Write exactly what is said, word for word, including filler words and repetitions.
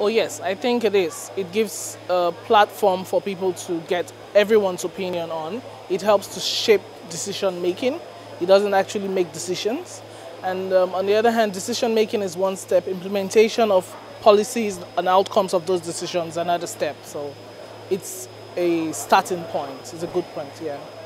Oh yes, I think it is. It gives a platform for people to get everyone's opinion on. It helps to shape decision making. It doesn't actually make decisions. And um, on the other hand, decision making is one step. Implementation of policies and outcomes of those decisions another step. So it's a starting point. It's a good point, yeah.